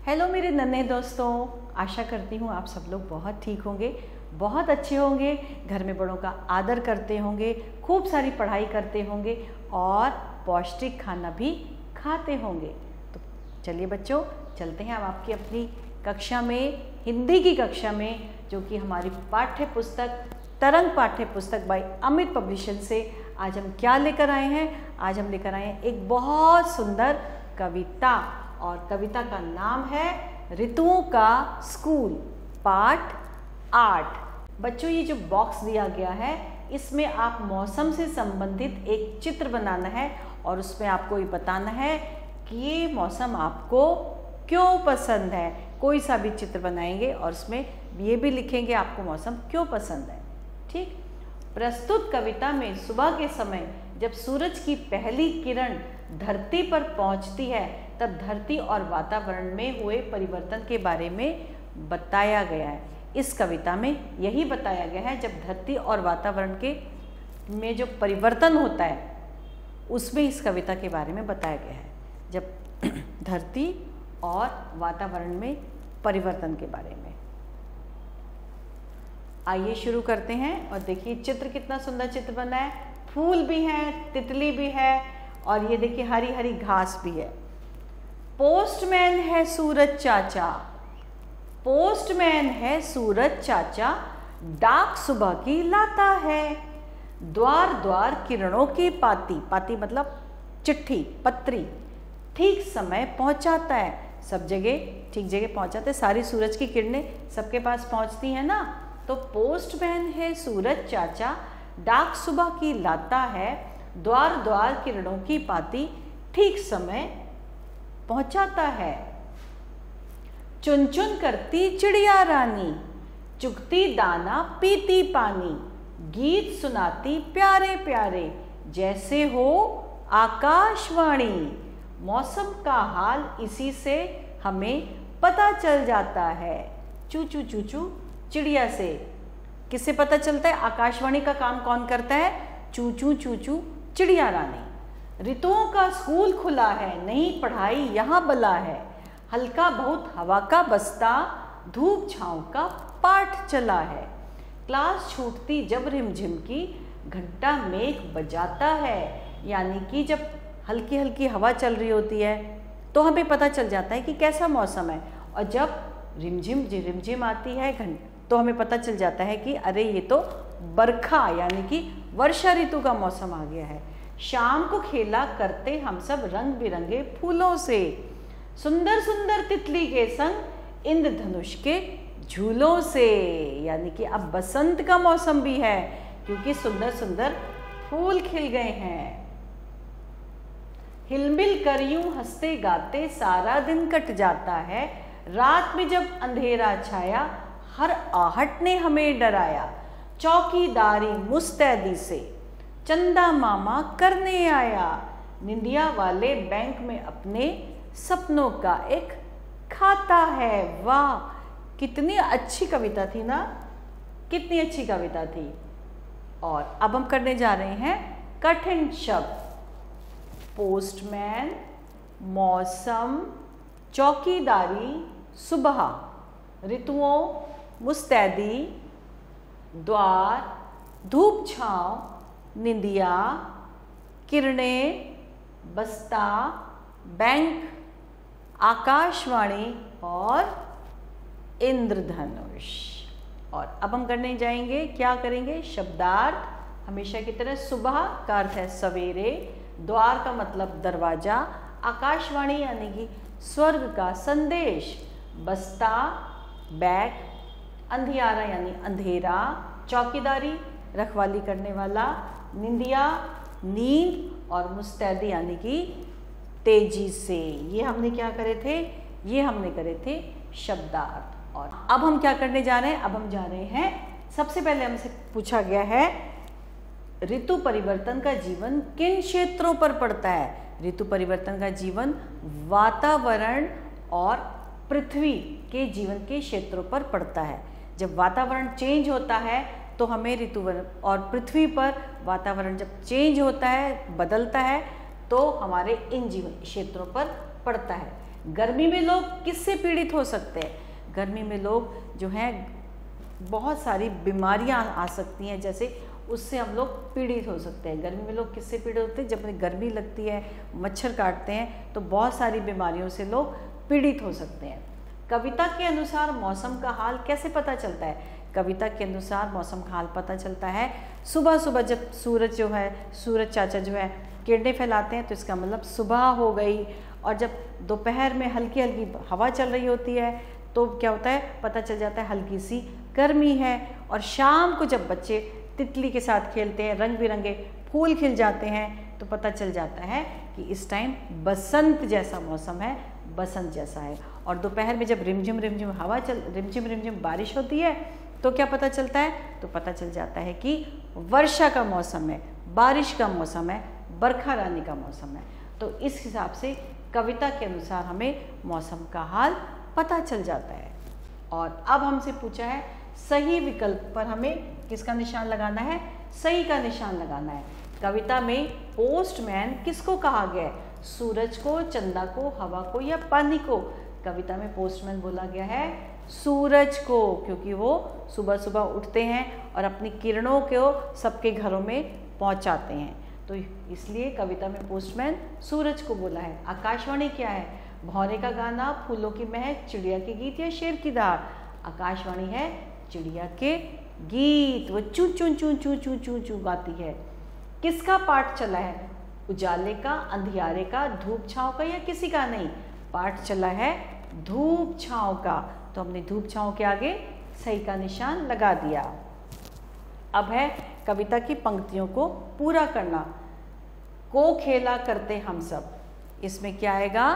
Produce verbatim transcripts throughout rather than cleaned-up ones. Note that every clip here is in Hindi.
हेलो मेरे नन्हे दोस्तों, आशा करती हूँ आप सब लोग बहुत ठीक होंगे, बहुत अच्छे होंगे, घर में बड़ों का आदर करते होंगे, खूब सारी पढ़ाई करते होंगे और पौष्टिक खाना भी खाते होंगे। तो चलिए बच्चों, चलते हैं अब आपकी अपनी कक्षा में, हिंदी की कक्षा में, जो कि हमारी पाठ्य पुस्तक तरंग पाठ्य पुस्तक बाय अमित पब्लिशर से आज हम क्या लेकर आए हैं। आज हम लेकर आए हैं एक बहुत सुंदर कविता और कविता का नाम है ऋतुओं का स्कूल, पाठ आठ। बच्चों, ये जो बॉक्स दिया गया है इसमें आप मौसम से संबंधित एक चित्र बनाना है और उसमें आपको ये बताना है कि ये मौसम आपको क्यों पसंद है। कोई सा भी चित्र बनाएंगे और उसमें ये भी लिखेंगे आपको मौसम क्यों पसंद है। ठीक। प्रस्तुत कविता में सुबह के समय जब सूरज की पहली किरण धरती पर पहुंचती है तब धरती और वातावरण में हुए परिवर्तन के बारे में बताया गया है। इस कविता में यही बताया गया है, जब धरती और वातावरण के में जो परिवर्तन होता है उसमें इस कविता के बारे में बताया गया है, जब धरती और वातावरण में परिवर्तन के बारे में। आइए शुरू करते हैं और देखिए चित्र कितना सुंदर चित्र बना है। फूल भी हैं, तितली भी है और ये देखिए हरी हरी घास भी है। पोस्टमैन है सूरज चाचा, पोस्टमैन है सूरज चाचा, डाक सुबह की लाता है। द्वार द्वार किरणों की पाती, पाती मतलब चिट्ठी, पत्री, ठीक समय पहुंचाता है। सब जगह ठीक जगह पहुंचाते, सारी सूरज की किरणें सबके पास पहुंचती हैं ना। तो पोस्टमैन है सूरज चाचा, डाक सुबह की लाता है। द्वार द्वार किरणों की पाती, ठीक समय पहुंचाता है। चुन चुन करती चिड़िया रानी, चुगती दाना पीती पानी, गीत सुनाती प्यारे प्यारे, जैसे हो आकाशवाणी। मौसम का हाल इसी से हमें पता चल जाता है। चू चू चू चू चिड़िया से किससे पता चलता है? आकाशवाणी का काम कौन करता है? चू चू चू चू चिड़िया रानी। ऋतुओं का स्कूल खुला है, नई पढ़ाई यहाँ बला है। हल्का बहुत हवा का बस्ता, धूप छाँव का पाठ चला है। क्लास छूटती जब रिमझिम की, घंटा मेघ बजाता है। यानी कि जब हल्की हल्की हवा चल रही होती है तो हमें पता चल जाता है कि कैसा मौसम है, और जब रिमझिम रिमझिम आती है घंटा तो हमें पता चल जाता है कि अरे ये तो बरखा यानी कि वर्षा ऋतु का मौसम आ गया है। शाम को खेला करते हम सब रंग बिरंगे फूलों से, सुंदर सुंदर तितली के संग इंद्रधनुष के झूलों से। यानी कि अब बसंत का मौसम भी है क्योंकि सुंदर सुंदर फूल खिल गए हैं। हिलमिल कर यूं हंसते गाते सारा दिन कट जाता है। रात में जब अंधेरा छाया हर आहट ने हमें डराया। चौकीदारी मुस्तैदी से चंदा मामा करने आया। निंदिया वाले बैंक में अपने सपनों का एक खाता है। वाह, कितनी अच्छी कविता थी ना, कितनी अच्छी कविता थी। और अब हम करने जा रहे हैं कठिन शब्द। पोस्टमैन, मौसम, चौकीदारी, सुबह, ऋतुओं, मुस्तैदी, द्वार, धूप छाँव, निंदिया, किरणें, बस्ता, बैंक, आकाशवाणी और इंद्रधनुष। और अब हम करने जाएंगे, क्या करेंगे? शब्दार्थ। हमेशा की तरह सुबह का अर्थ है सवेरे, द्वार का मतलब दरवाजा, आकाशवाणी यानी कि स्वर्ग का संदेश, बस्ता बैग, अंधियारा यानी अंधेरा, चौकीदारी रखवाली करने वाला, निंदिया नींद, और मुस्तैदी यानी कि तेजी से। ये हमने क्या करे थे? ये हमने करे थे शब्दार्थ। और अब हम क्या करने जा रहे हैं? अब हम जा रहे हैं, सबसे पहले हमसे पूछा गया है ऋतु परिवर्तन का जीवन किन क्षेत्रों पर पड़ता है? ऋतु परिवर्तन का जीवन वातावरण और पृथ्वी के जीवन के क्षेत्रों पर पड़ता है। जब वातावरण चेंज होता है तो हमें ऋतु और पृथ्वी पर वातावरण जब चेंज होता है, बदलता है, तो हमारे इन जीवन क्षेत्रों पर पड़ता है। गर्मी में लोग किससे पीड़ित हो सकते हैं? गर्मी में लोग जो हैं बहुत सारी बीमारियां आ सकती हैं, जैसे उससे हम लोग पीड़ित हो सकते हैं। गर्मी में लोग किससे पीड़ित होते हैं? जब उन्हें गर्मी लगती है, मच्छर काटते हैं, तो बहुत सारी बीमारियों से लोग पीड़ित हो सकते हैं। कविता के अनुसार मौसम का हाल कैसे पता चलता है? कविता के अनुसार मौसम का हाल पता चलता है सुबह सुबह जब सूरज जो है सूरज चाचा जो है किरणें फैलाते हैं, तो इसका मतलब सुबह हो गई। और जब दोपहर में हल्की हल्की हवा चल रही होती है तो क्या होता है? पता चल जाता है हल्की सी गर्मी है। और शाम को जब बच्चे तितली के साथ खेलते हैं, रंग बिरंगे फूल खिल जाते हैं, तो पता चल जाता है कि इस टाइम बसंत जैसा मौसम है, बसंत जैसा है। और दोपहर में जब रिमझिम रिमझिम हवा चल रिमझिम रिमझिम बारिश होती है तो क्या पता चलता है? तो पता चल जाता है कि वर्षा का मौसम है, बारिश का मौसम है, बरखा रानी का मौसम है। तो इस हिसाब से कविता के अनुसार हमें मौसम का हाल पता चल जाता है। और अब हमसे पूछा है सही विकल्प पर हमें किसका निशान लगाना है? सही का निशान लगाना है। कविता में पोस्टमैन किसको कहा गया है? सूरज को, चंदा को, हवा को या पानी को? कविता में पोस्टमैन बोला गया है सूरज को, क्योंकि वो सुबह सुबह उठते हैं और अपनी किरणों को सबके घरों में पहुंचाते हैं, तो इसलिए कविता में पोस्टमैन सूरज को बोला है। आकाशवाणी क्या है? भौरे का गाना, फूलों की महक, चिड़िया के गीत या शेर की दहाड़? आकाशवाणी है चिड़िया के गीत, वो चू चू चू चू चू चू चू गाती है। किसका पाठ चला है? उजाले का, अंधियारे का, धूप छांव का या किसी का नहीं? पाठ चला है धूप छांव का, तो हमने धूप छांव के आगे सही का निशान लगा दिया। अब है कविता की पंक्तियों को पूरा करना। को खेला करते हम सब, इसमें क्या आएगा?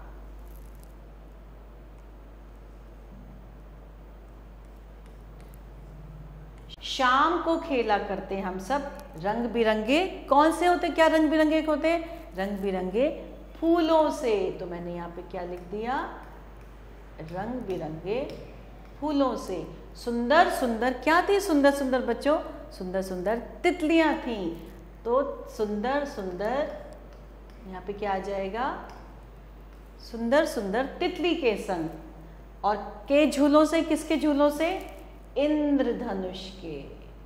शाम को खेला करते हम सब रंग बिरंगे, कौन से होते? क्या रंग बिरंगे होते? रंग बिरंगे फूलों से। तो मैंने यहाँ पे क्या लिख दिया? रंग बिरंगे फूलों से। सुंदर सुंदर क्या थी? सुंदर सुंदर बच्चों, सुंदर सुंदर तितलियां थी। तो सुंदर सुंदर यहाँ पे क्या आ जाएगा? सुंदर सुंदर तितली के संग। और के झूलों से, किसके झूलों से? इंद्रधनुष के।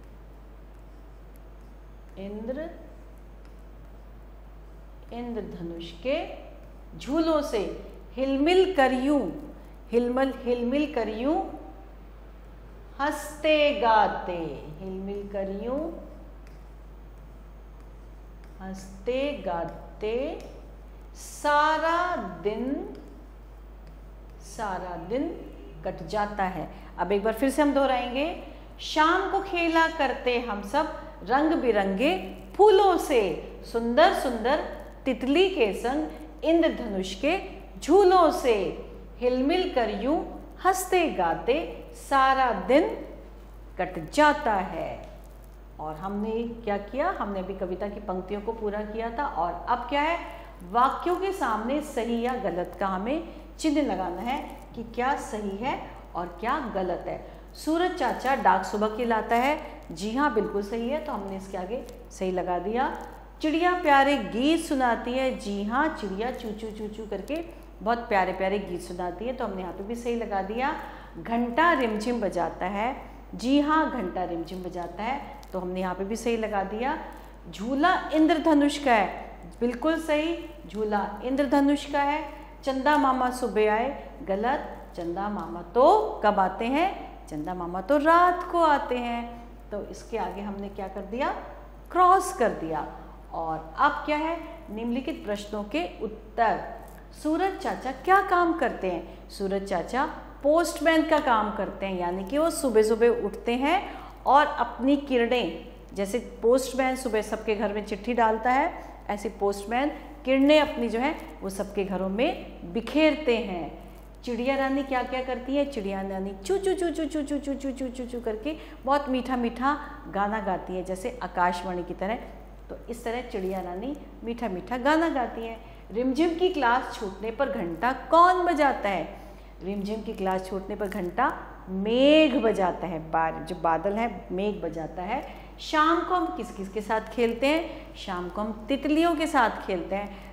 इंद्र इंद्रधनुष के झूलों से। हिलमिल कर यूं, हिलमिल हिलमिल कर यूं हंसते गाते, हिलमिल कर यूं हंसते गाते सारा दिन सारा दिन कट जाता है। अब एक बार फिर से हम दोहराएंगे। शाम को खेला करते हम सब रंग बिरंगे फूलों से, सुंदर सुंदर तितली के संग इंद्रधनुष के झूलों से। हिलमिल कर यूं हंसते गाते सारा दिन कट जाता है। और हमने क्या किया? हमने अभी कविता की पंक्तियों को पूरा किया था। और अब क्या है? वाक्यों के सामने सही या गलत का हमें चिन्ह लगाना है कि क्या सही है और क्या गलत है। सूरज चाचा डाक सुबह खिलाता है, जी हाँ बिल्कुल सही है, तो हमने इसके आगे सही लगा दिया। चिड़िया प्यारे गीत सुनाती है, जी हाँ चिड़िया चू चू चू चू करके बहुत प्यारे प्यारे गीत सुनाती है, तो हमने यहाँ पे भी सही लगा दिया। घंटा रिमझिम बजाता है, जी हाँ घंटा रिमझिम बजाता है, तो हमने यहाँ पे भी सही लगा दिया। झूला इंद्रधनुष का है, बिल्कुल सही, झूला इंद्रधनुष का है। चंदा मामा सुबह आए, गलत, चंदा मामा तो कब आते हैं? चंदा मामा तो रात को आते हैं, तो इसके आगे हमने क्या कर दिया? क्रॉस कर दिया। और अब क्या है? निम्नलिखित प्रश्नों के उत्तर। सूरज चाचा क्या काम करते हैं? सूरज चाचा पोस्टमैन का काम करते हैं, यानी कि वो सुबह सुबह उठते हैं और अपनी किरणें, जैसे पोस्टमैन सुबह सबके घर में चिट्ठी डालता है, ऐसे पोस्टमैन किरणें अपनी जो है वो सबके घरों में बिखेरते हैं। चिड़िया रानी क्या क्या करती है? चिड़िया रानी चू चू चू चू चू चू चू चू चू चू चू करके बहुत मीठा मीठा गाना गाती है, जैसे आकाशवाणी की तरह। तो इस तरह चिड़िया रानी मीठा मीठा गाना गाती है। रिमझिम की क्लास छूटने पर घंटा कौन बजाता है? रिमझिम की क्लास छूटने पर घंटा मेघ बजाता है, बार जो बादल है मेघ बजाता है। शाम को हम किस किस के साथ खेलते हैं? शाम को हम तितलियों के साथ खेलते हैं।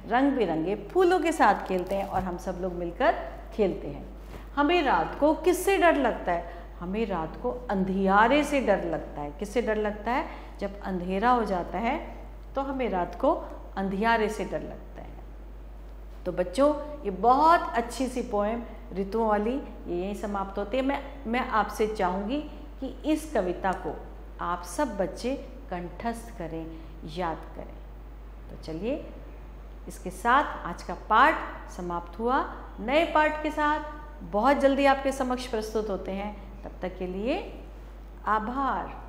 रंग बिरंगे फूलों के साथ खेलते हैं और हम सब लोग मिलकर खेलते हैं। हमें रात को किससे डर लगता है? हमें रात को अंधियारे से डर लगता है। किससे डर लगता है? जब अंधेरा हो जाता है तो हमें रात को अंधियारे से डर लगता है। तो बच्चों, ये बहुत अच्छी सी पोएम ऋतुओं वाली ये यहीं समाप्त होती है। मैं मैं आपसे चाहूँगी कि इस कविता को आप सब बच्चे कंठस्थ करें, याद करें। तो चलिए, इसके साथ आज का पाठ समाप्त हुआ। नए पाठ के साथ बहुत जल्दी आपके समक्ष प्रस्तुत होते हैं। तब तक के लिए आभार।